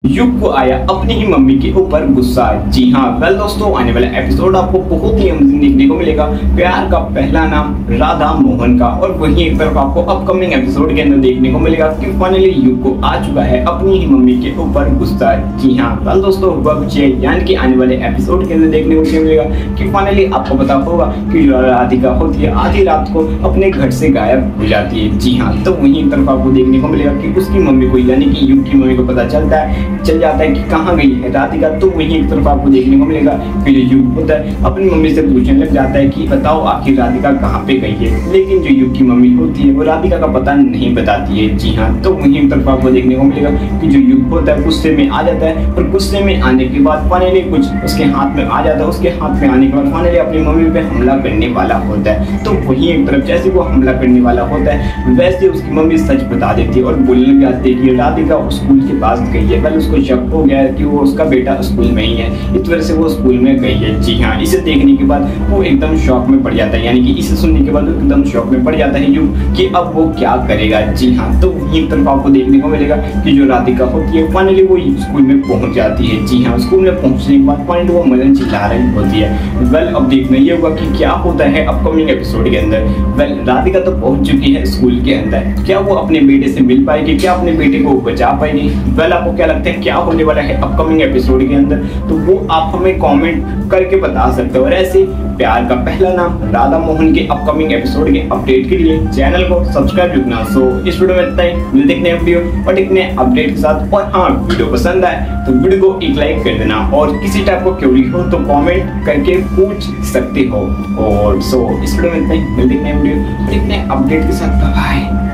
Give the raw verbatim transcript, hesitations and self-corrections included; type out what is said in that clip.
युग को आया अपनी ही मम्मी के ऊपर गुस्सा। जी हाँ वेल दोस्तों, आने वाला एपिसोड आपको बहुत ही अमेजिंग देखने को मिलेगा। प्यार का पहला नाम राधा मोहन का, और वहीं एक तरफ आपको अपकमिंग एपिसोड के अंदर देखने को मिलेगा कि फाइनली युग को आ चुका है अपनी ही मम्मी के ऊपर गुस्सा। जी हाँ वेल दोस्तों, हुआ कुछ यानी कि आने वाले एपिसोड के अंदर देखने को मिलेगा कि फाइनली आपको पता होगा कि राधिका होती है आधी रात को अपने घर से गायब हो जाती है। जी हाँ, तो वहीं एक तरफ आपको देखने को मिलेगा कि उसकी मम्मी को यानी कि युग की मम्मी को पता चलता है चल जाता है कि कहाँ गई है राधिका। तो वहीं एक तरफ आपको देखने को मिलेगा कि जो युग होता है अपनी मम्मी से पूछने लग जाता है कि बताओ आखिर राधिका कहाँ पे गई है, लेकिन जो युग की मम्मी होती है वो राधिका का पता नहीं बताती है। जी हाँ, तो वहीं एक तरफ आपको देखने को मिलेगा कि जो युग होता है गुस्से में आ जाता है, और गुस्से में आने के बाद फाइनली कुछ उसके हाथ में आ जाता है। उसके हाथ में आने के बाद फाइनली अपनी मम्मी पे हमला करने वाला होता है। तो वहीं एक तरफ जैसे वो हमला करने वाला होता है वैसे उसकी मम्मी सच बता देती है और बोलने लग जाती है कि राधिका स्कूल के पास गई है। पहले उसको शक हो गया है कि वो उसका बेटा स्कूल में ही है, इस वजह से वो स्कूल में गई है। जी हाँ, इसे देखने के बाद वो एकदम शॉक में पड़ जाता है, यानी कि इसे सुनने के बाद वो एकदम शॉक में पड़ जाता है युग कि अब वो क्या करेगा। जी हाँ, तो एक तरफ आपको देखने को मिलेगा कि जो राधिका होती है फाइनली वो स्कूल में पहुंच जाती है। जी हाँ, स्कूल में पहुंचने के बाद फाइनली वो मदन चिल्ला रही होती है। वेल अब देखना ये होगा कि क्या होता है अपकमिंग एपिसोड के अंदर। वेल राधिका तो पहुंच चुकी है स्कूल के अंदर, क्या वो अपने बेटे से मिल पाएगी, क्या अपने बेटे को बचा पाएगी। वेल आपको क्या लगता है क्या होने वाला है अपकमिंग एपिसोड के अंदर, तो वो आप हमें कमेंट करके बता सकते हो। और ऐसे प्यार का पहला नाम राधा मोहन के अपकमिंग एपिसोड के अपडेट के लिए चैनल को सब्सक्राइब रखना। सो इस वीडियो में इतना ही, मिलते हैं नए वीडियो और एक नए अपडेट के साथ। और हाँ, वीडियो पसंद आए तो वीडियो को एक लाइक कर देना, और किसी टाइप को क्वेरी हो तो कमेंट करके पूछ सकते हो। और सो इस वीडियो में इतना ही, मिलते हैं नए वीडियो और एक नए अपडेट के साथ। Bye bye.